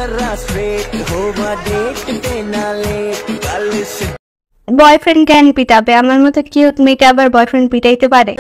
Boyfriend কেন পিটাবে? আমার মতো কিউট মেয়েটা আবার বয়ফ্রেন্ড পিটাইতে পারে?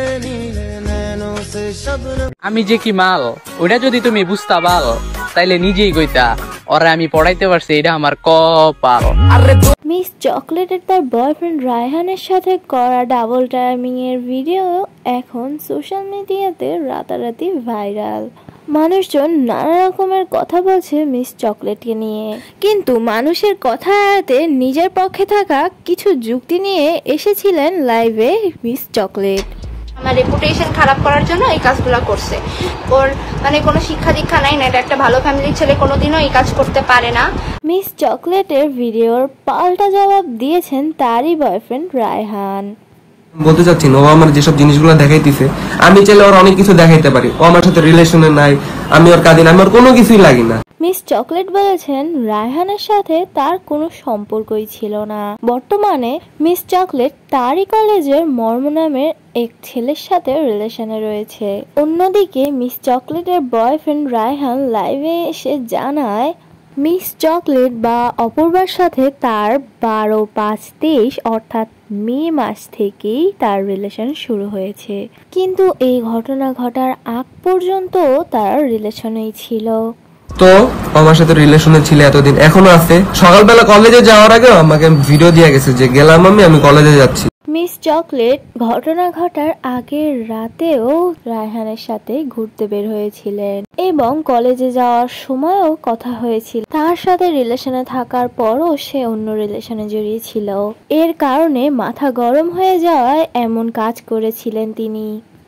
আমি যে কি মাল, ওইটা যদি তুমি বুঝতা পাল তাইলে নিজেই কইতা ওরা আমি পড়াইতে পারছি, এটা আমার কপাল। মিস চকলেটের তার বয়ফ্রেন্ড রায়হানের সাথে করা ডাবল টাইমিং এর ভিডিও এখন সোশ্যাল মিডিয়াতে রাতারাতি ভাইরাল। মানুষজন নানা রকমের কথা বলছে মিস চকলেটকে নিয়ে, কিন্তু মানুষের কথা এড়াতে নিজের পক্ষে থাকা কিছু যুক্তি নিয়ে এসেছিলেন লাইভে মিস চকলেট। আমার রেপুটেশন খারাপ করার জন্য এই কাজগুলো করছে। ওর মানে কোনো শিক্ষা দীক্ষা নাই না, এটা একটা ভালো ফ্যামিলির ছেলে কোনোদিনও এই কাজ করতে পারে না। মিস চকলেটের ভিডিওর পাল্টা জবাব দিয়েছেন তারই বয়ফ্রেন্ড রায়হান। বলতে চাচ্ছি ও আমার যেসব জিনিসগুলো দেখাইতেছে, আমি চাইলে ওর অনেক কিছু দেখাইতে পারি। ও আমার সাথে রিলেশনে নাই, আমি ওর কাঁদিন, আমি ওর কোনো কিছুই লাগি না। মিস চকলেট বলেছেন রায়হানের সাথে তার কোনো সম্পর্কই ছিল না। বর্তমানে মিস চকলেট তারই কলেজের মর্ম নামের এক ছেলের সাথে রিলেশনে রয়েছে। অন্যদিকে মিস চকলেটের বয়ফ্রেন্ড রায়হান লাইভে এসে জানায় মিস চকলেট বা অপূর্বার সাথে তার 12/5/23 অর্থাৎ মে মাস থেকেই তার রিলেশন শুরু হয়েছে, কিন্তু এই ঘটনা ঘটার আগ পর্যন্ত তার রিলেশনেই ছিল। তো আমার সাথে রিলেশনে ছিল এতদিন, এখনো আছে। সকালবেলা কলেজে যাওয়ার আগে আমাকে ভিডিও দিয়ে গেছে যে গেলাম আমি কলেজে যাচ্ছি। মিস চকলেট ঘটনা ঘটার আগের রাতেও রায়হানের সাথে ঘুরতে বের হয়েছিলেন এবং কলেজে যাওয়ার সময়ও কথা হয়েছিল। তার সাথে রিলেশনে থাকার পরও সে অন্য রিলেশনে জড়িয়েছিল। এর কারণে মাথা গরম হয়ে যাওয়ায় এমন কাজ করেছিলেন তিনি।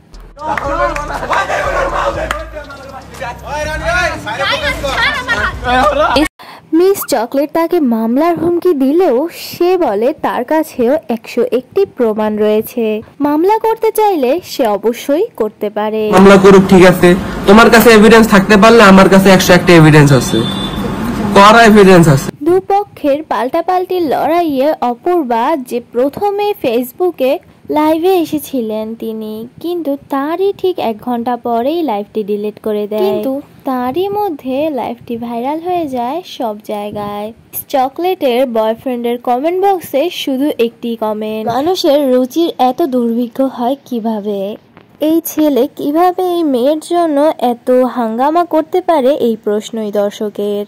মিস চকলেট তাকে মামলার হুমকি দিলেও সে বলে তার কাছেও 101টি প্রমাণ রয়েছে। মামলা করতে চাইলে সে অবশ্যই করতে পারে। মামলা করুক, ঠিক আছে। তোমার কাছে এভিডেন্স থাকতে পারলে আমার কাছে 101টা এভিডেন্স আছে, করা এভিডেন্স আছে। দুপক্ষের পাল্টাপাল্টি লড়াইয়ে অপূর্বা যে প্রথমে ফেসবুকে লাইভে এসেছিলেন তিনি, কিন্তু তারই ঠিক 1 ঘন্টা পরেই লাইভটি ডিলিট করে দেয়। কিন্তু তারই মধ্যে লাইভটি ভাইরাল হয়ে যায় সব জায়গায়। চকলেটের বয়ফ্রেন্ডের কমেন্ট বক্সে শুধু একটি কমেন্ট, মানুষের রুচির এত দুর্ভিক্ষ হয় কিভাবে? এই ছেলে কিভাবে এই মেয়ের জন্য এত হাঙ্গামা করতে পারে, এই প্রশ্নই দর্শকের।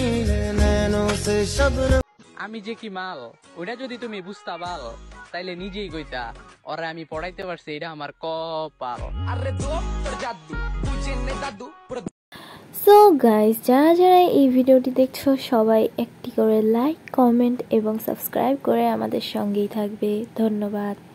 আমি যে কি মাল, ওইটা যদি তুমি বুঝতা পাল তাইলে নিজেই কইতা ওরা আমি পড়াইতে পারছি, এটা আমার কপাল। সো গাইস, যারা যারা এই ভিডিওটি দেখছো সবাই একটি করে লাইক, কমেন্ট এবং সাবস্ক্রাইব করে আমাদের সঙ্গেই থাকবে। ধন্যবাদ।